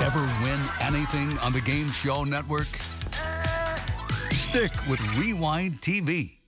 Ever win anything on the Game Show Network? Stick with Rewind TV.